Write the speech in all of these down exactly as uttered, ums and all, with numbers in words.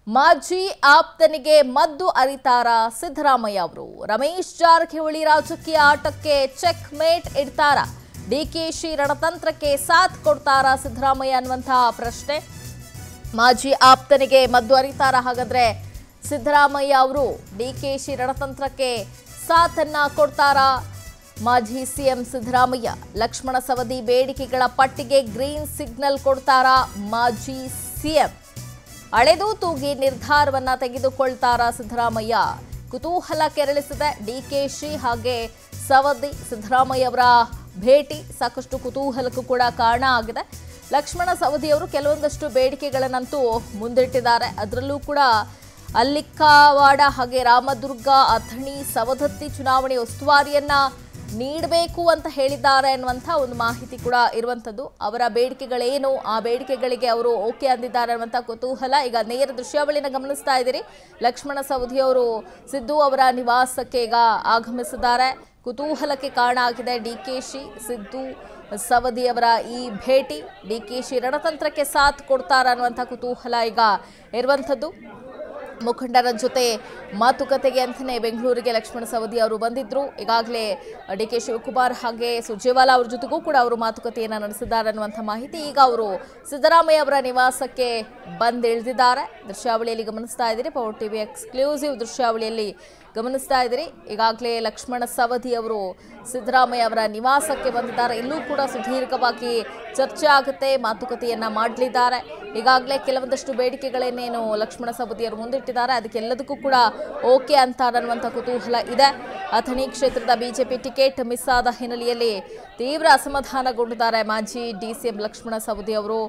ಮಾಜಿ ಆಪ್ತನಿಗೆ ಮದ್ದು ಅರಿತಾರ ಸಿದ್ದರಾಮಯ್ಯ ಅವರು. ರಮೇಶ್ ಜಾರಕಿಹೊಳಿ ರಾಜಕೀಯ ಆಟಕ್ಕೆ ಚೆಕ್ ಮೇಟ್ ಇಡ್ತಾರ, ಡಿಕೆಶಿ ರಣತಂತ್ರಕ್ಕೆ ಸಾಥ್ ಕೊಡ್ತಾರ ಸಿದ್ದರಾಮಯ್ಯ ಅನ್ನುವಂತಹ ಪ್ರಶ್ನೆ. ಮಾಜಿ ಆಪ್ತನಿಗೆ ಮದ್ದು ಅರಿತಾರ, ಹಾಗಾದ್ರೆ ಸಿದ್ದರಾಮಯ್ಯ ಅವರು ಡಿಕೆಶಿ ರಣತಂತ್ರಕ್ಕೆ ಸಾಥನ್ನ ಕೊಡ್ತಾರ? ಮಾಜಿ ಸಿಎಂ ಸಿದ್ದರಾಮಯ್ಯ ಲಕ್ಷ್ಮಣ ಸವದಿ ಬೇಡಿಕೆಗಳ ಪಟ್ಟಿಗೆ ಗ್ರೀನ್ ಸಿಗ್ನಲ್ ಕೊಡ್ತಾರ ಮಾಜಿ ಸಿಎಂ? ಅಳೆದು ತೂಗಿ ನಿರ್ಧಾರವನ್ನ ತೆಗೆದುಕೊಳ್ತಾರ ಸಿದ್ದರಾಮಯ್ಯ? ಕುತೂಹಲ ಕೆರಳಿಸಿದೆ ಡಿಕೆಶಿ ಹಾಗೆ ಸವದಿ ಸಿದ್ದರಾಮಯ್ಯ ಅವರ ಭೇಟಿ ಸಾಕಷ್ಟು ಕುತೂಹಲಕ್ಕೂ ಕೂಡ ಕಾರಣ ಆಗಿದೆ. ಲಕ್ಷ್ಮಣ ಸವದಿ ಅವರು ಕೆಲವೊಂದಷ್ಟು ಬೇಡಿಕೆಗಳನ್ನಂತೂ ಮುಂದಿಟ್ಟಿದ್ದಾರೆ. ಅದರಲ್ಲೂ ಕೂಡ ಅಲ್ಲಿಕ್ಕವಾಡ ಹಾಗೆ ರಾಮದುರ್ಗ ಅಥಣಿ ಸವದತ್ತಿ ಚುನಾವಣೆ ಉಸ್ತುವಾರಿಯನ್ನ ನೀಡಬೇಕು ಅಂತ ಹೇಳಿದ್ದಾರೆ ಅನ್ನುವಂಥ ಒಂದು ಮಾಹಿತಿ ಕೂಡ ಇರುವಂಥದ್ದು. ಅವರ ಬೇಡಿಕೆಗಳೇನು, ಆ ಬೇಡಿಕೆಗಳಿಗೆ ಅವರು ಓಕೆ ಅಂದಿದ್ದಾರೆ ಅನ್ನುವಂಥ ಕುತೂಹಲ. ಈಗ ನೇರ ದೃಶ್ಯಾವಳಿನ ಗಮನಿಸ್ತಾ ಇದ್ದೀರಿ. ಲಕ್ಷ್ಮಣ ಸವದಿ ಅವರು ಸಿದ್ದು ಅವರ ನಿವಾಸಕ್ಕೆ ಈಗ ಆಗಮಿಸಿದ್ದಾರೆ. ಕುತೂಹಲಕ್ಕೆ ಕಾರಣ ಆಗಿದೆ ಡಿಕೆಶಿ ಸಿದ್ದು ಸವದಿ ಅವರ ಈ ಭೇಟಿ. ಡಿಕೆಶಿ ರಣತಂತ್ರಕ್ಕೆ ಸಾಥ್ ಕೊಡ್ತಾರ ಅನ್ನುವಂಥ ಕುತೂಹಲ ಈಗ ಇರುವಂಥದ್ದು. ಮುಖಂಡರ ಜೊತೆ ಮಾತುಕತೆಗೆ ಅಂತಲೇ ಬೆಂಗಳೂರಿಗೆ ಲಕ್ಷ್ಮಣ ಸವದಿ ಅವರು ಬಂದಿದ್ರು. ಈಗಾಗಲೇ ಡಿ ಕೆ ಶಿವಕುಮಾರ್ ಹಾಗೆ ಸುರ್ಜೇವಾಲಾ ಅವ್ರ ಜೊತೆಗೂ ಕೂಡ ಅವರು ಮಾತುಕತೆಯನ್ನು ನಡೆಸಿದ್ದಾರೆ ಅನ್ನುವಂಥ ಮಾಹಿತಿ. ಈಗ ಅವರು ಸಿದ್ದರಾಮಯ್ಯ ಅವರ ನಿವಾಸಕ್ಕೆ ಬಂದಿಳಿದಿದ್ದಾರೆ. ದೃಶ್ಯಾವಳಿಯಲ್ಲಿ ಗಮನಿಸ್ತಾ ಇದ್ದೀರಿ, ಪವರ್ ಟಿವಿ ಎಕ್ಸ್ಕ್ಲೂಸಿವ್ ದೃಶ್ಯಾವಳಿಯಲ್ಲಿ ಗಮನಿಸ್ತಾ ಇದ್ದೀರಿ. ಈಗಾಗಲೇ ಲಕ್ಷ್ಮಣ ಸವದಿ ಅವರು ಸಿದ್ದರಾಮಯ್ಯ ಅವರ ನಿವಾಸಕ್ಕೆ ಬಂದಿದ್ದಾರೆ. ಇಲ್ಲೂ ಕೂಡ ಸುದೀರ್ಘವಾಗಿ ಚರ್ಚೆ ಆಗುತ್ತೆ, ಮಾತುಕತೆಯನ್ನ ಮಾಡಲಿದ್ದಾರೆ. ಈಗಾಗಲೇ ಕೆಲವೊಂದಷ್ಟು ಬೇಡಿಕೆಗಳನ್ನೇನು ಲಕ್ಷ್ಮಣ ಸವದಿ ಅವರು ಮುಂದಿಟ್ಟಿದ್ದಾರೆ, ಅದಕ್ಕೆಲ್ಲದಕ್ಕೂ ಕೂಡ ಓಕೆ ಅಂತಾರೆ ಅನ್ನುವಂಥ ಕುತೂಹಲ ಇದೆ. ಅಥಣಿ ಕ್ಷೇತ್ರದ ಬಿಜೆಪಿ ಟಿಕೆಟ್ ಮಿಸ್ ಆದ ಹಿನ್ನೆಲೆಯಲ್ಲಿ ತೀವ್ರ ಅಸಮಾಧಾನಗೊಂಡಿದ್ದಾರೆ ಮಾಜಿ ಡಿಸಿಎಂ ಲಕ್ಷ್ಮಣ ಸವದಿ ಅವರು.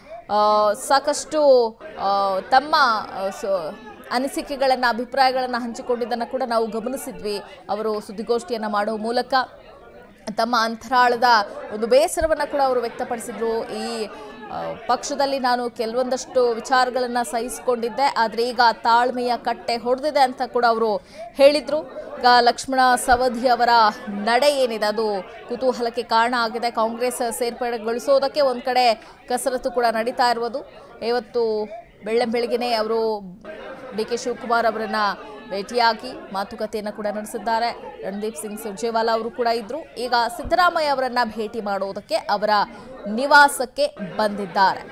ಸಾಕಷ್ಟು ತಮ್ಮ ಅನಿಸಿಕೆಗಳನ್ನು ಅಭಿಪ್ರಾಯಗಳನ್ನು ಹಂಚಿಕೊಂಡಿದ್ದನ್ನು ಕೂಡ ನಾವು ಗಮನಿಸಿದ್ವಿ. ಅವರು ಸುದ್ದಿಗೋಷ್ಠಿಯನ್ನು ಮಾಡುವ ಮೂಲಕ ತಮ್ಮ ಅಂತರಾಳದ ಒಂದು ಬೇಸರವನ್ನು ಕೂಡ ಅವರು ವ್ಯಕ್ತಪಡಿಸಿದ್ರು. ಈ ಪಕ್ಷದಲ್ಲಿ ನಾನು ಕೆಲವೊಂದಷ್ಟು ವಿಚಾರಗಳನ್ನು ಸಹಿಸಿಕೊಂಡಿದ್ದೆ, ಆದರೆ ಈಗ ತಾಳ್ಮೆಯ ಕಟ್ಟೆ ಹೊಡೆದಿದೆ ಅಂತ ಕೂಡ ಅವರು ಹೇಳಿದರು. ಈಗ ಲಕ್ಷ್ಮಣ ಸವದಿ ಅವರ ನಡೆ ಏನಿದೆ ಅದು ಕುತೂಹಲಕ್ಕೆ ಕಾರಣ ಆಗಿದೆ. ಕಾಂಗ್ರೆಸ್ ಸೇರ್ಪಡೆಗೊಳಿಸೋದಕ್ಕೆ ಒಂದು ಕಡೆ ಕಸರತ್ತು ಕೂಡ ನಡೀತಾ ಇರುವುದು. ಇವತ್ತು ಬೆಳ್ಳಂಬೆಳಗ್ಗೆನೇ ಅವರು ಡಿ ಕೆ ಶಿವಕುಮಾರ್ ಅವರನ್ನ ಭೇಟಿಯಾಗಿ ಮಾತುಕತೆಯನ್ನು ಕೂಡ ನಡೆಸಿದ್ದಾರೆ. ರಣದೀಪ್ ಸಿಂಗ್ ಸುರ್ಜೇವಾಲಾ ಅವರು ಕೂಡ ಇದ್ರು. ಈಗ ಸಿದ್ದರಾಮಯ್ಯ ಅವರನ್ನ ಭೇಟಿ ಮಾಡುವುದಕ್ಕೆ ಅವರ ನಿವಾಸಕ್ಕೆ ಬಂದಿದ್ದಾರೆ.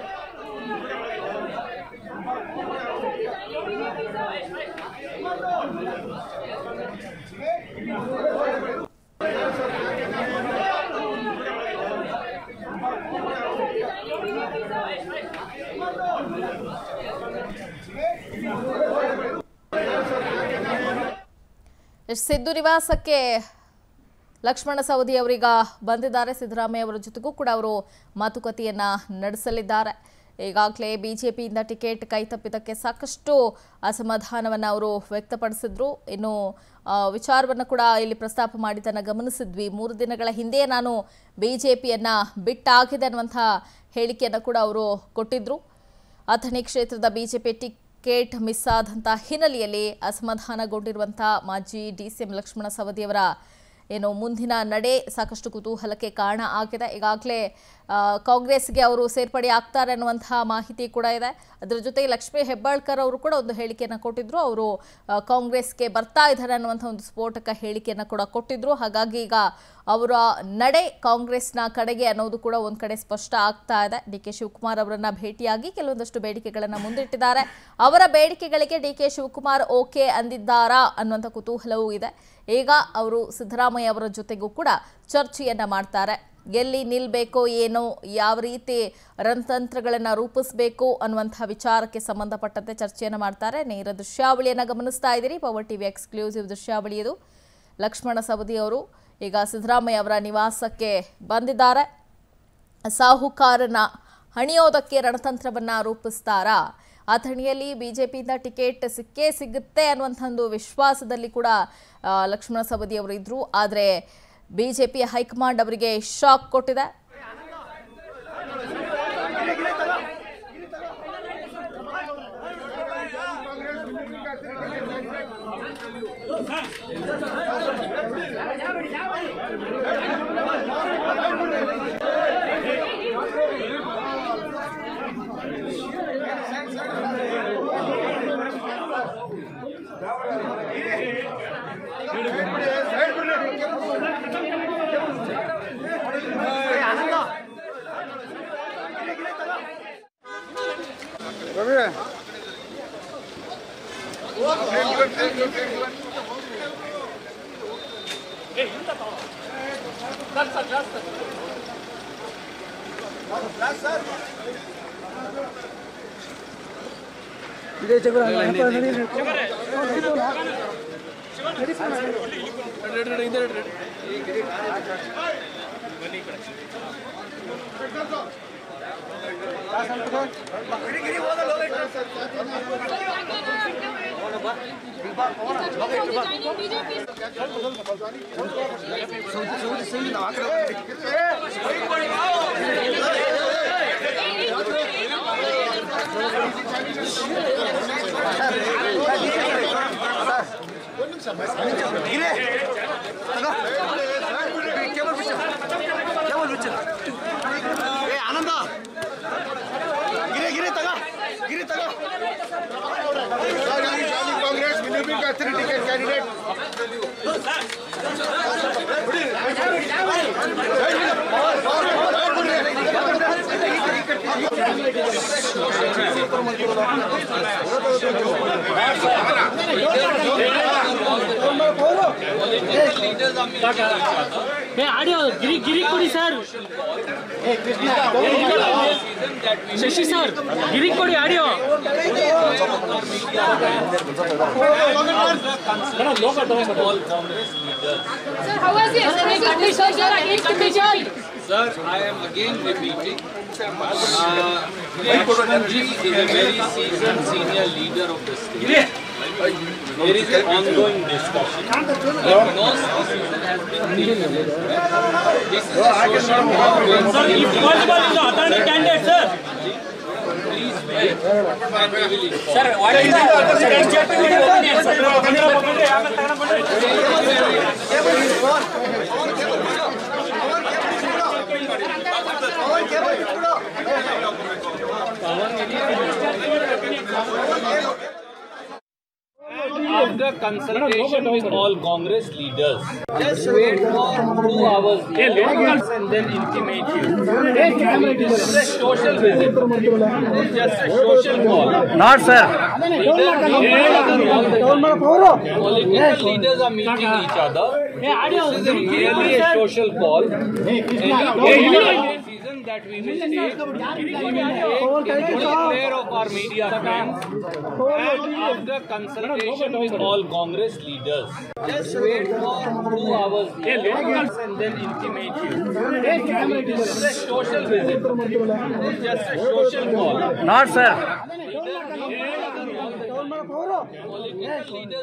ಸಿದ್ದು ನಿವಾಸಕ್ಕೆ ಲಕ್ಷ್ಮಣ ಸವದಿ ಅವರೀಗ ಬಂದಿದ್ದಾರೆ. ಸಿದ್ದರಾಮಯ್ಯ ಅವರ ಜೊತೆಗೂ ಕೂಡ ಅವರು ಮಾತುಕತೆಯನ್ನ ನಡೆಸಲಿದ್ದಾರೆ. ಈಗಾಗಲೇ ಬಿಜೆಪಿಯಿಂದ ಟಿಕೆಟ್ ಕೈತಪ್ಪಿದ್ದಕ್ಕೆ ಸಾಕಷ್ಟು ಅಸಮಾಧಾನವನ್ನು ಅವರು ವ್ಯಕ್ತಪಡಿಸಿದ್ರು. ಇನ್ನು ವಿಚಾರವನ್ನು ಕೂಡ ಇಲ್ಲಿ ಪ್ರಸ್ತಾಪ ಮಾಡಿದ್ದನ್ನು ಗಮನಿಸಿದ್ವಿ. ಮೂರು ದಿನಗಳ ಹಿಂದೆ ನಾನು ಬಿಜೆಪಿಯನ್ನ ಬಿಟ್ಟಾಗಿದೆ ಅನ್ನುವಂಥ ಹೇಳಿಕೆಯನ್ನು ಕೂಡ ಅವರು ಕೊಟ್ಟಿದ್ರು. ಅಥಣಿ ಕ್ಷೇತ್ರದ ಬಿಜೆಪಿ ಟಿಕೆಟ್ ಮಿಸ್ ಆದಂಥ ಹಿನ್ನೆಲೆಯಲ್ಲಿ ಅಸಮಾಧಾನಗೊಂಡಿರುವಂಥ ಮಾಜಿ ಡಿಸಿಎಂ ಲಕ್ಷ್ಮಣ ಸವದಿ ಅವರ ಏನು ಮುಂದಿನ ನಡೆ ಸಾಕಷ್ಟು ಕುತೂಹಲಕ್ಕೆ ಕಾರಣ ಆಗಿದೆ. ಈಗಾಗಲೇ ಕಾಂಗ್ರೆಸ್ಗೆ ಅವರು ಸೇರ್ಪಡೆ ಆಗ್ತಾರೆ ಅನ್ನುವಂತಹ ಮಾಹಿತಿ ಕೂಡ ಇದೆ. ಅದರ ಜೊತೆಗೆ ಲಕ್ಷ್ಮೀ ಹೆಬ್ಬಾಳ್ಕರ್ ಅವರು ಕೂಡ ಒಂದು ಹೇಳಿಕೆಯನ್ನು ಕೊಟ್ಟಿದ್ರು. ಅವರು ಕಾಂಗ್ರೆಸ್ಗೆ ಬರ್ತಾ ಇದ್ದಾರೆ ಅನ್ನುವಂಥ ಒಂದು ಸ್ಫೋಟಕ ಹೇಳಿಕೆಯನ್ನು ಕೂಡ ಕೊಟ್ಟಿದ್ರು. ಹಾಗಾಗಿ ಈಗ ಅವರ ನಡೆ ಕಾಂಗ್ರೆಸ್ನ ಕಡೆಗೆ ಅನ್ನೋದು ಕೂಡ ಒಂದು ಕಡೆ ಸ್ಪಷ್ಟ ಆಗ್ತಾ ಇದೆ. ಡಿ ಕೆ ಶಿವಕುಮಾರ್ ಅವರನ್ನ ಭೇಟಿಯಾಗಿ ಕೆಲವೊಂದಷ್ಟು ಬೇಡಿಕೆಗಳನ್ನು ಮುಂದಿಟ್ಟಿದ್ದಾರೆ. ಅವರ ಬೇಡಿಕೆಗಳಿಗೆ ಡಿ ಕೆ ಶಿವಕುಮಾರ್ ಓಕೆ ಅಂದಿದ್ದಾರಾ ಅನ್ನುವಂಥ ಕುತೂಹಲವೂ ಇದೆ. ಈಗ ಅವರು ಸಿದ್ದರಾಮಯ್ಯ ಅವರ ಜೊತೆಗೂ ಕೂಡ ಚರ್ಚೆಯನ್ನ ಮಾಡ್ತಾರೆ. ಎಲ್ಲಿ ನಿಲ್ಬೇಕೋ ಏನೋ, ಯಾವ ರೀತಿ ರಣತಂತ್ರಗಳನ್ನು ರೂಪಿಸಬೇಕು ಅನ್ನುವಂಥ ವಿಚಾರಕ್ಕೆ ಸಂಬಂಧಪಟ್ಟಂತೆ ಚರ್ಚೆಯನ್ನು ಮಾಡ್ತಾರೆ. ನೇರ ದೃಶ್ಯಾವಳಿಯನ್ನು ಗಮನಿಸ್ತಾ ಇದ್ದೀರಿ, ಪವರ್ ಟಿವಿ ಎಕ್ಸ್ಕ್ಲೂಸಿವ್ ದೃಶ್ಯಾವಳಿ ಇದು. ಲಕ್ಷ್ಮಣ ಸವದಿ ಅವರು ಈಗ ಸಿದ್ದರಾಮಯ್ಯ ಅವರ ನಿವಾಸಕ್ಕೆ ಬಂದಿದ್ದಾರೆ. ಸಾಹುಕಾರನ ಹಣಿಯೋದಕ್ಕೆ ರಣತಂತ್ರವನ್ನು ರೂಪಿಸ್ತಾರಾ? ಅಥಣಿಯಲ್ಲಿ ಬಿಜೆಪಿಯಿಂದ ಟಿಕೆಟ್ ಸಿಕ್ಕೇ ಸಿಗುತ್ತೆ ಅನ್ನುವಂಥ ಒಂದು ವಿಶ್ವಾಸದಲ್ಲಿ ಕೂಡ ಲಕ್ಷ್ಮಣ ಸವದಿ ಅವರು ಇದ್ರು. ಆದರೆ ಬಿಜೆಪಿಯ ಹೈಕಮಾಂಡ್ ಅವರಿಗೆ ಶಾಕ್ ಕೊಟ್ಟಿದೆ. आनंद गिरे गिरे तगा गिरे तगा Congress will be three ticket candidate audio ಗಿರಿ ಗಿರಿ ಕೊಡಿ ಸರ್ ಶಶಿ ಸರ್ ಗಿರಿ ಕೊಡಿ audio Sir, how was the yesterday condition, sir, against condition? Sir, I am again repeating. Uh, Laxman ji is a very seasoned senior leader of the state. There is an ongoing discussion. But no decision has been taken. This is a social movement. Sir, if possible, is the attorney candidate, sir. Please wait. And we will inform. Sir, what is After consultation with all Congress leaders, just wait for two hours and then intimate you. This is a social visit. This is just a social call. Not, sir. Political leaders are meeting each other. This is a merely a social call. Any decision that we will take, we will take in full care of our media friends. And after consultation with all Congress leaders, just wait for two hours and then intimate you. This is a social visit. This is just a social call. Not, sir. Political leaders.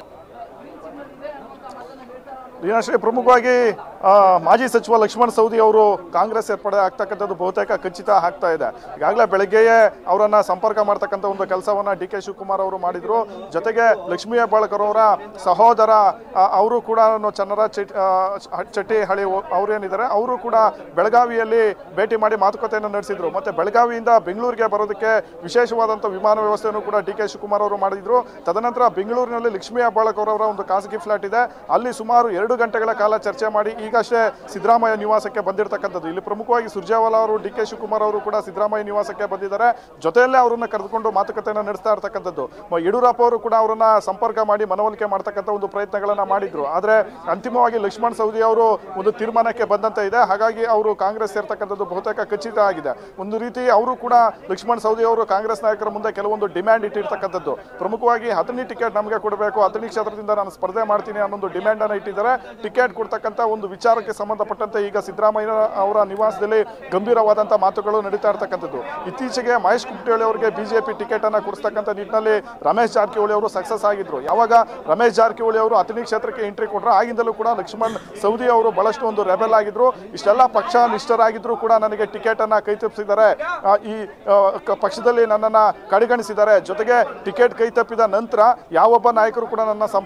Shri ಪ್ರಮುಖವಾಗಿ ಮಾಜಿ ಸಚಿವ ಲಕ್ಷ್ಮಣ್ ಸವದಿ ಅವರು ಕಾಂಗ್ರೆಸ್ ಸೇರ್ಪಡೆ ಆಗ್ತಕ್ಕಂಥದ್ದು ಬಹುತೇಕ ಖಚಿತ ಆಗ್ತಾ ಇದೆ. ಈಗಾಗಲೇ ಬೆಳಗ್ಗೆಯೇ ಅವರನ್ನ ಸಂಪರ್ಕ ಮಾಡ್ತಕ್ಕಂಥ ಒಂದು ಕೆಲಸವನ್ನ ಡಿ ಕೆ ಶಿವಕುಮಾರ್ ಅವರು ಮಾಡಿದ್ರು. ಜೊತೆಗೆ ಲಕ್ಷ್ಮೀ ಹೆಬ್ಬಾಳ್ಕರ್ ಅವರ ಸಹೋದರ ಅವರು ಕೂಡ ಚನ್ನರ ಚಟ್ಟಿ ಹಳಿ ಅವರೇನಿದ್ದಾರೆ ಅವರು ಕೂಡ ಬೆಳಗಾವಿಯಲ್ಲಿ ಭೇಟಿ ಮಾಡಿ ಮಾತುಕತೆಯನ್ನು ನಡೆಸಿದ್ರು. ಮತ್ತೆ ಬೆಳಗಾವಿಯಿಂದ ಬೆಂಗಳೂರಿಗೆ ಬರೋದಕ್ಕೆ ವಿಶೇಷವಾದಂಥ ವಿಮಾನ ವ್ಯವಸ್ಥೆಯನ್ನು ಕೂಡ ಡಿ ಕೆ ಶಿವಕುಮಾರ್ ಅವರು ಮಾಡಿದ್ರು. ತದನಂತರ ಬೆಂಗಳೂರಿನಲ್ಲಿ ಲಕ್ಷ್ಮೀ ಹೆಬ್ಬಾಳ್ಕರ್ ಅವರ ಒಂದು ಖಾಸಗಿ ಫ್ಲಾಟ್ ಇದೆ, ಅಲ್ಲಿ ಸುಮಾರು ಎರಡು ಗಂಟೆಗಳ ಕಾಲ ಚರ್ಚೆ ಮಾಡಿ ಈಗಷ್ಟೇ ಸಿದ್ದರಾಮಯ್ಯ ನಿವಾಸಕ್ಕೆ ಬಂದಿರತಕ್ಕಂಥದ್ದು. ಇಲ್ಲಿ ಪ್ರಮುಖವಾಗಿ ಸುರ್ಜೇವಾಲಾ ಅವರು ಡಿ ಕೆ ಶಿವಕುಮಾರ್ ಅವರು ಕೂಡ ಸಿದ್ದರಾಮಯ್ಯ ನಿವಾಸಕ್ಕೆ ಬಂದಿದ್ದಾರೆ. ಜೊತೆಯಲ್ಲೇ ಅವರನ್ನ ಕರೆದುಕೊಂಡು ಮಾತುಕತೆಯನ್ನು ನಡೆಸ್ತಾ ಇರ್ತಕ್ಕಂಥದ್ದು. ಯಡಿಯೂರಪ್ಪ ಅವರು ಕೂಡ ಅವರನ್ನ ಸಂಪರ್ಕ ಮಾಡಿ ಮನವೊಲಿಕೆ ಮಾಡ್ತಕ್ಕಂಥ ಒಂದು ಪ್ರಯತ್ನಗಳನ್ನ ಮಾಡಿದ್ರು. ಆದ್ರೆ ಅಂತಿಮವಾಗಿ ಲಕ್ಷ್ಮಣ್ ಸವದಿ ಅವರು ಒಂದು ತೀರ್ಮಾನಕ್ಕೆ ಬಂದಂತೆ ಇದೆ. ಹಾಗಾಗಿ ಅವರು ಕಾಂಗ್ರೆಸ್ ಸೇರ್ತಕ್ಕಂಥದ್ದು ಬಹುತೇಕ ಖಚಿತ ಆಗಿದೆ. ಒಂದು ರೀತಿ ಅವರು ಕೂಡ ಲಕ್ಷ್ಮಣ್ ಸವದಿ ಅವರು ಕಾಂಗ್ರೆಸ್ ನಾಯಕರ ಮುಂದೆ ಕೆಲವೊಂದು ಡಿಮ್ಯಾಂಡ್ ಇಟ್ಟಿರ್ತಕ್ಕಂಥದ್ದು. ಪ್ರಮುಖವಾಗಿ ಹತ್ತನೇ ಟಿಕೆಟ್ ನಮಗೆ ಕೊಡಬೇಕು, ಹತ್ತನೇ ಕ್ಷೇತ್ರದಿಂದ ನಾನು ಸ್ಪರ್ಧೆ ಮಾಡ್ತೀನಿ ಅನ್ನೊಂದು ಡಿಮ್ಯಾಂಡ್ ಅನ್ನು ಇಟ್ಟಿದ್ದಾರೆ. ಟಿಕೆಟ್ ಕೊಡ್ತಕ್ಕಂಥ ಒಂದು ವಿಚಾರಕ್ಕೆ ಸಂಬಂಧಪಟ್ಟಂತೆ ಈಗ ಸಿದ್ದರಾಮಯ್ಯ ಅವರ ನಿವಾಸದಲ್ಲಿ ಗಂಭೀರವಾದಂಥ ಮಾತುಗಳು ನಡೀತಾ ಇರ್ತಕ್ಕಂಥದ್ದು. ಇತ್ತೀಚೆಗೆ ಮಹೇಶ್ ಕುಮಟಳ್ಳಿ ಅವರಿಗೆ ಬಿಜೆಪಿ ಟಿಕೆಟ್ ಅನ್ನ ಕೊಡಿಸ್ತಕ್ಕಂಥ ನಿಟ್ಟಿನಲ್ಲಿ ರಮೇಶ್ ಜಾರಕಿಹೊಳಿ ಅವರು ಸಕ್ಸಸ್ ಆಗಿದ್ರು. ಯಾವಾಗ ರಮೇಶ್ ಜಾರಕಿಹೊಳಿ ಅವರು ಹತ್ತನೇ ಕ್ಷೇತ್ರಕ್ಕೆ ಎಂಟ್ರಿ ಕೊಟ್ಟರು ಆಗಿಂದಲೂ ಕೂಡ ಲಕ್ಷ್ಮಣ್ ಸವದಿ ಅವರು ಬಹಳಷ್ಟು ಒಂದು ರೆಬೆಲ್ ಆಗಿದ್ರು. ಇಷ್ಟೆಲ್ಲ ಪಕ್ಷ ನಿಷ್ಠರಾಗಿದ್ರು ಕೂಡ ನನಗೆ ಟಿಕೆಟ್ ಅನ್ನ ಕೈ ತಪ್ಪಿಸಿದ್ದಾರೆ, ಈ ಪಕ್ಷದಲ್ಲಿ ನನ್ನನ್ನ ಕಡೆಗಣಿಸಿದ್ದಾರೆ. ಜೊತೆಗೆ ಟಿಕೆಟ್ ಕೈ ತಪ್ಪಿದ ನಂತರ ಯಾವೊಬ್ಬ ನಾಯಕರು ಕೂಡ ನನ್ನ ಸಂಪರ್ಕ ಮಾಡಿ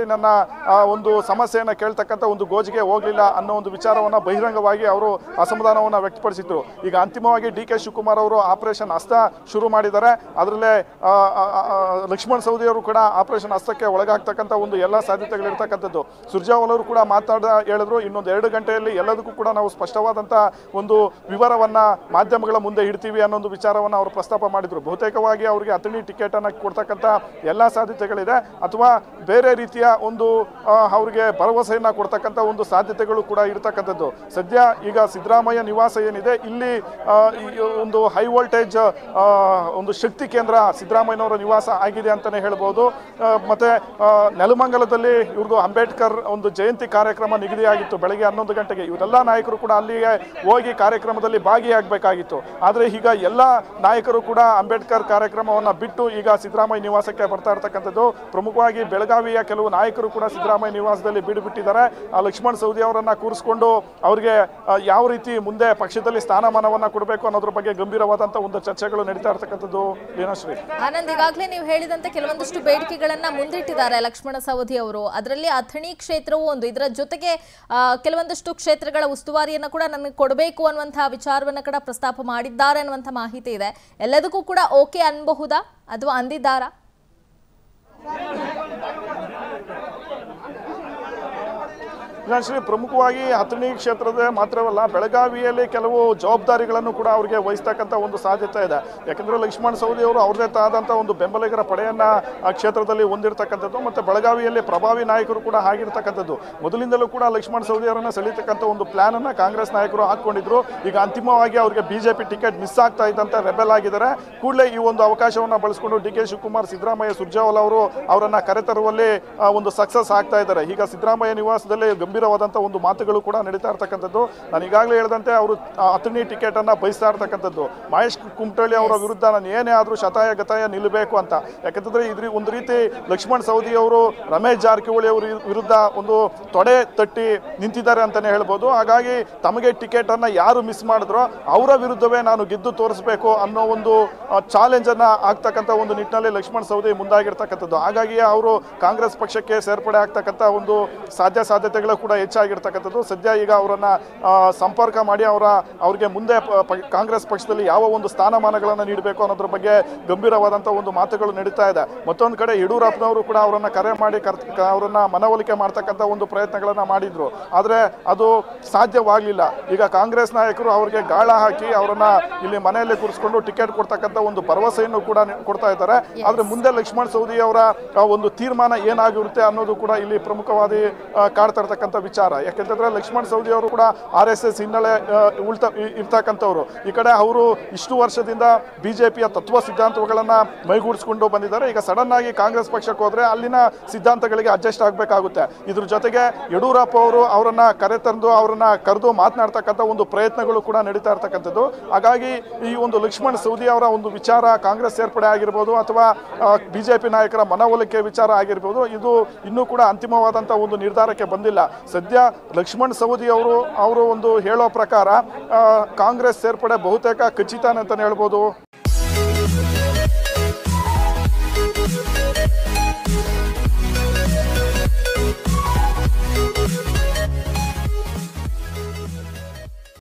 ಪಕ್ಷದಲ್ಲಿ ನನ್ನ ಒಂದು ಸಮಸ್ಯೆಯನ್ನು ಕೇಳ್ತಕ್ಕಂಥ ಒಂದು ಗೋಜಿಗೆ ಹೋಗಲಿಲ್ಲ ಅನ್ನೋ ಒಂದು ವಿಚಾರವನ್ನು ಬಹಿರಂಗವಾಗಿ ಅವರು ಅಸಮಾಧಾನವನ್ನು ವ್ಯಕ್ತಪಡಿಸಿದ್ರು. ಈಗ ಅಂತಿಮವಾಗಿ ಡಿ ಕೆ ಶಿವಕುಮಾರ್ ಅವರು ಆಪರೇಷನ್ ಹಸ್ತ ಶುರು ಮಾಡಿದ್ದಾರೆ. ಅದರಲ್ಲೇ ಲಕ್ಷ್ಮಣ್ ಸವದಿ ಅವರು ಕೂಡ ಆಪರೇಷನ್ ಹಸ್ತಕ್ಕೆ ಒಳಗಾಗ್ತಕ್ಕಂಥ ಒಂದು ಎಲ್ಲ ಸಾಧ್ಯತೆಗಳಿರ್ತಕ್ಕಂಥದ್ದು. ಸುರ್ಜೇವಾಲಾ ಅವರು ಕೂಡ ಮಾತಾಡ ಹೇಳಿದ್ರು, ಇನ್ನೊಂದು ಎರಡು ಗಂಟೆಯಲ್ಲಿ ಎಲ್ಲದಕ್ಕೂ ಕೂಡ ನಾವು ಸ್ಪಷ್ಟವಾದಂಥ ಒಂದು ವಿವರವನ್ನ ಮಾಧ್ಯಮಗಳ ಮುಂದೆ ಇಡ್ತೀವಿ ಅನ್ನೋ ಒಂದು ವಿಚಾರವನ್ನು ಅವರು ಪ್ರಸ್ತಾಪ ಮಾಡಿದ್ರು. ಬಹುತೇಕವಾಗಿ ಅವರಿಗೆ ಅಥಣಿ ಟಿಕೆಟ್ ಅನ್ನು ಕೊಡ್ತಕ್ಕಂಥ ಎಲ್ಲ ಸಾಧ್ಯತೆಗಳಿದೆ, ಅಥವಾ ಬೇರೆ ರೀತಿಯ ಒಂದು ಅವರಿಗೆ ಭರವಸೆಯನ್ನ ಕೊಡ್ತಕ್ಕಂಥ ಒಂದು ಸಾಧ್ಯತೆಗಳು ಕೂಡ ಇರತಕ್ಕಂಥದ್ದು. ಸದ್ಯ ಈಗ ಸಿದ್ದರಾಮಯ್ಯ ನಿವಾಸ ಏನಿದೆ, ಇಲ್ಲಿ ಒಂದು ಹೈ ವೋಲ್ಟೇಜ್ ಒಂದು ಶಕ್ತಿ ಕೇಂದ್ರ ಸಿದ್ದರಾಮಯ್ಯನವರ ನಿವಾಸ ಆಗಿದೆ ಅಂತಾನೆ ಹೇಳ್ಬೋದು. ಮತ್ತೆ ನೆಲಮಂಗಲದಲ್ಲಿ ಇವ್ರದ್ದು ಅಂಬೇಡ್ಕರ್ ಒಂದು ಜಯಂತಿ ಕಾರ್ಯಕ್ರಮ ನಿಗದಿಯಾಗಿತ್ತು ಬೆಳಗ್ಗೆ ಹನ್ನೊಂದು ಗಂಟೆಗೆ. ಇವರೆಲ್ಲ ನಾಯಕರು ಕೂಡ ಅಲ್ಲಿಗೆ ಹೋಗಿ ಕಾರ್ಯಕ್ರಮದಲ್ಲಿ ಭಾಗಿಯಾಗಬೇಕಾಗಿತ್ತು. ಆದರೆ ಈಗ ಎಲ್ಲ ನಾಯಕರು ಕೂಡ ಅಂಬೇಡ್ಕರ್ ಕಾರ್ಯಕ್ರಮವನ್ನು ಬಿಟ್ಟು ಈಗ ಸಿದ್ದರಾಮಯ್ಯ ನಿವಾಸಕ್ಕೆ ಬರ್ತಾ ಇರ್ತಕ್ಕಂಥದ್ದು. ಪ್ರಮುಖವಾಗಿ ಬೆಳಗಾವಿಯ ಕೆಲವು ನಾಯಕರು ಕೂಡ ಸಿದ್ದರಾಮಯ್ಯ ನಿವಾಸದಲ್ಲಿ ಬೀಡು ಬಿಟ್ಟಿದ್ದಾರೆ. ಲಕ್ಷ್ಮಣ್ ಸವದಿ ಅವರನ್ನ ಕೂರಿಸಿಕೊಂಡು ಅವರಿಗೆ ಯಾವ ರೀತಿ ಮುಂದೆ ಪಕ್ಷದಲ್ಲಿ ಸ್ಥಾನಮಾನವನ್ನ ಕೊಡಬೇಕು ಅನ್ನೋದ್ರ ಬಗ್ಗೆ ಗಂಭೀರವಾದಂತಹ ಒಂದು ಚರ್ಚೆಗಳು ನಡೀತಾ ಇರ್ತಕ್ಕಂಥದ್ದು. ಲೀನಾಶ್ರೀ, ಆನಂದ್, ಈಗಾಗಲೇ ನೀವು ಹೇಳಿದಂತೆ ಕೆಲವೊಂದಷ್ಟು ಬೇಡಿಕೆಗಳನ್ನ ಮುಂದಿಟ್ಟಿದ್ದಾರೆ ಲಕ್ಷ್ಮಣ ಸವದಿ ಅವರು. ಅದರಲ್ಲಿ ಅಥಣಿ ಕ್ಷೇತ್ರವೂ ಒಂದು. ಇದರ ಜೊತೆಗೆ ಕೆಲವೊಂದಷ್ಟು ಕ್ಷೇತ್ರಗಳ ಉಸ್ತುವಾರಿಯನ್ನು ಕೂಡ ನನಗೆ ಕೊಡಬೇಕು ಅನ್ನುವಂತಹ ವಿಚಾರವನ್ನ ಕೂಡ ಪ್ರಸ್ತಾಪ ಮಾಡಿದ್ದಾರೆ ಅನ್ನುವಂಥ ಮಾಹಿತಿ ಇದೆ. ಎಲ್ಲದಕ್ಕೂ ಕೂಡ ಓಕೆ ಅನ್ಬಹುದಾ ಅಥವಾ ಅಂದಿದ್ದಾರಾ? ಶ್ರೀ, ಪ್ರಮುಖವಾಗಿ ಅಥಣಿ ಕ್ಷೇತ್ರದ ಮಾತ್ರವಲ್ಲ, ಬೆಳಗಾವಿಯಲ್ಲಿ ಕೆಲವು ಜವಾಬ್ದಾರಿಗಳನ್ನು ಕೂಡ ಅವರಿಗೆ ವಹಿಸ್ತಕ್ಕಂಥ ಒಂದು ಸಾಧ್ಯತೆ ಇದೆ. ಯಾಕಂದರೆ ಲಕ್ಷ್ಮಣ್ ಸವದಿ ಅವರು ಅವ್ರದೇ ಆದಂಥ ಒಂದು ಬೆಂಬಲಿಗರ ಪಡೆಯನ್ನು ಆ ಕ್ಷೇತ್ರದಲ್ಲಿ ಹೊಂದಿರತಕ್ಕಂಥದ್ದು, ಮತ್ತು ಬೆಳಗಾವಿಯಲ್ಲಿ ಪ್ರಭಾವಿ ನಾಯಕರು ಕೂಡ ಆಗಿರ್ತಕ್ಕಂಥದ್ದು. ಮೊದಲಿಂದಲೂ ಕೂಡ ಲಕ್ಷ್ಮಣ್ ಸವದಿ ಅವರನ್ನು ಸೆಳೀತಕ್ಕಂಥ ಒಂದು ಪ್ಲಾನನ್ನು ಕಾಂಗ್ರೆಸ್ ನಾಯಕರು ಹಾಕ್ಕೊಂಡಿದ್ರು. ಈಗ ಅಂತಿಮವಾಗಿ ಅವರಿಗೆ ಬಿಜೆಪಿ ಟಿಕೆಟ್ ಮಿಸ್ ಆಗ್ತಾ ಇದ್ದಂತೆ ರೆಬೆಲ್ ಆಗಿದ್ದಾರೆ. ಕೂಡಲೇ ಈ ಒಂದು ಅವಕಾಶವನ್ನು ಬಳಸಿಕೊಂಡು ಡಿ ಕೆ ಶಿವಕುಮಾರ್, ಸಿದ್ದರಾಮಯ್ಯ, ಸುರ್ಜೇವಾಲಾ ಅವರು ಅವರನ್ನು ಕರೆತರುವಲ್ಲಿ ಒಂದು ಸಕ್ಸಸ್ ಆಗ್ತಾ ಇದ್ದಾರೆ. ಈಗ ಸಿದ್ದರಾಮಯ್ಯ ನಿವಾಸದಲ್ಲಿ ಗಂಭೀರವಾದಂಥ ಒಂದು ಮಾತುಗಳು ಕೂಡ ನಡೀತಾ ಇರ್ತಕ್ಕಂಥದ್ದು. ನಾನು ಈಗಾಗಲೇ ಹೇಳಿದಂತೆ ಅವರು ಅಥಣಿ ಟಿಕೆಟ್ ಅನ್ನ ಬಯಸ್ತಾ ಇರ್ತಕ್ಕಂಥದ್ದು. ಮಹೇಶ್ ಕುಮಟಳ್ಳಿ ಅವರ ವಿರುದ್ಧ ನಾನು ಏನೇ ಆದರೂ ಶತಾಯ ಗತಾಯ ನಿಲ್ಲಬೇಕು ಅಂತ. ಯಾಕಂತಂದ್ರೆ ಇದ್ರ ಒಂದು ರೀತಿ ಲಕ್ಷ್ಮಣ್ ಸವದಿ ಅವರು ರಮೇಶ್ ಜಾರಕಿಹೊಳಿ ಅವರ ವಿರುದ್ಧ ಒಂದು ತೊಡೆ ತಟ್ಟಿ ನಿಂತಿದ್ದಾರೆ ಅಂತಾನೆ ಹೇಳ್ಬೋದು. ಹಾಗಾಗಿ ತಮಗೆ ಟಿಕೆಟ್ ಅನ್ನ ಯಾರು ಮಿಸ್ ಮಾಡಿದ್ರೋ ಅವರ ವಿರುದ್ಧವೇ ನಾನು ಗೆದ್ದು ತೋರಿಸಬೇಕು ಅನ್ನೋ ಒಂದು ಚಾಲೆಂಜ್ ಅನ್ನ ಆಗ್ತಕ್ಕಂಥ ಒಂದು ನಿಟ್ಟಿನಲ್ಲಿ ಲಕ್ಷ್ಮಣ್ ಸವದಿ ಮುಂದಾಗಿರ್ತಕ್ಕಂಥದ್ದು. ಹಾಗಾಗಿ ಅವರು ಕಾಂಗ್ರೆಸ್ ಪಕ್ಷಕ್ಕೆ ಸೇರ್ಪಡೆ ಆಗ್ತಕ್ಕಂಥ ಒಂದು ಸಾಧ್ಯ ಸಾಧ್ಯತೆಗಳು ಕೂಡ ಹೆಚ್ಚಾಗಿರ್ತಕ್ಕಂಥದ್ದು. ಸದ್ಯ ಈಗ ಅವರನ್ನ ಸಂಪರ್ಕ ಮಾಡಿ ಅವರ ಅವ್ರಿಗೆ ಮುಂದೆ ಕಾಂಗ್ರೆಸ್ ಪಕ್ಷದಲ್ಲಿ ಯಾವ ಒಂದು ಸ್ಥಾನಮಾನಗಳನ್ನು ನೀಡಬೇಕು ಅನ್ನೋದ್ರ ಬಗ್ಗೆ ಗಂಭೀರವಾದಂಥ ಒಂದು ಮಾತುಗಳು ನಡೀತಾ ಇದೆ. ಮತ್ತೊಂದು ಕಡೆ ಯಡಿಯೂರಪ್ಪನವರು ಕೂಡ ಅವರನ್ನ ಕರೆ ಮಾಡಿ ಅವರನ್ನ ಮನವೊಲಿಕೆ ಮಾಡ್ತಕ್ಕಂಥ ಒಂದು ಪ್ರಯತ್ನಗಳನ್ನ ಮಾಡಿದ್ರು. ಆದರೆ ಅದು ಸಾಧ್ಯವಾಗಲಿಲ್ಲ. ಈಗ ಕಾಂಗ್ರೆಸ್ ನಾಯಕರು ಅವರಿಗೆ ಗಾಳ ಹಾಕಿ ಅವರನ್ನ ಇಲ್ಲಿ ಮನೆಯಲ್ಲಿ ಕೂರಿಸಿಕೊಂಡು ಟಿಕೆಟ್ ಕೊಡ್ತಕ್ಕಂಥ ಒಂದು ಭರವಸೆಯನ್ನು ಕೂಡ ಕೊಡ್ತಾ ಇದ್ದಾರೆ. ಆದ್ರೆ ಮುಂದೆ ಲಕ್ಷ್ಮಣ್ ಸವದಿ ಅವರ ಒಂದು ತೀರ್ಮಾನ ಏನಾಗಿರುತ್ತೆ ಅನ್ನೋದು ಕೂಡ ಇಲ್ಲಿ ಪ್ರಮುಖವಾಗಿ ಕಾಡ್ತಾ ಇರ್ತಕ್ಕಂಥ ವಿಚಾರ. ಯಾಕೆಂತಂದ್ರೆ ಲಕ್ಷ್ಮಣ್ ಸವದಿ ಅವರು ಕೂಡ ಆರ್ ಎಸ್ ಎಸ್ ಹಿನ್ನೆಲೆ ಉಳ್ತ ಇರ್ತಕ್ಕಂಥವ್ರು. ಈ ಕಡೆ ಅವರು ಇಷ್ಟು ವರ್ಷದಿಂದ ಬಿಜೆಪಿಯ ತತ್ವ ಸಿದ್ಧಾಂತಗಳನ್ನ ಮೈಗೂಡಿಸ್ಕೊಂಡು ಬಂದಿದ್ದಾರೆ. ಈಗ ಸಡನ್ ಆಗಿ ಕಾಂಗ್ರೆಸ್ ಪಕ್ಷಕ್ಕೆ ಹೋದ್ರೆ ಅಲ್ಲಿನ ಸಿದ್ಧಾಂತಗಳಿಗೆ ಅಡ್ಜಸ್ಟ್ ಆಗಬೇಕಾಗುತ್ತೆ. ಇದ್ರ ಜೊತೆಗೆ ಯಡಿಯೂರಪ್ಪ ಅವರು ಅವರನ್ನ ಕರೆತಂದು ಅವರನ್ನ ಕರೆದು ಮಾತನಾಡ್ತಕ್ಕಂಥ ಒಂದು ಪ್ರಯತ್ನಗಳು ಕೂಡ ನಡೀತಾ ಇರ್ತಕ್ಕಂಥದ್ದು. ಹಾಗಾಗಿ ಈ ಒಂದು ಲಕ್ಷ್ಮಣ್ ಸವದಿ ಅವರ ಒಂದು ವಿಚಾರ ಕಾಂಗ್ರೆಸ್ ಸೇರ್ಪಡೆ ಆಗಿರ್ಬೋದು ಅಥವಾ ಬಿಜೆಪಿ ನಾಯಕರ ಮನವೊಲಿಕೆ ವಿಚಾರ ಆಗಿರ್ಬೋದು, ಇದು ಇನ್ನೂ ಕೂಡ ಅಂತಿಮವಾದಂಥ ಒಂದು ನಿರ್ಧಾರಕ್ಕೆ ಬಂದಿಲ್ಲ. ಸದ್ಯ ಲಕ್ಷ್ಮಣ್ ಸವದಿ ಅವರು ಅವರು ಒಂದು ಹೇಳೋ ಪ್ರಕಾರ ಕಾಂಗ್ರೆಸ್ ಸೇರ್ಪಡೆ ಬಹುತೇಕ ಖಚಿತ ಅಂತಾನೆ ಹೇಳ್ಬೋದು.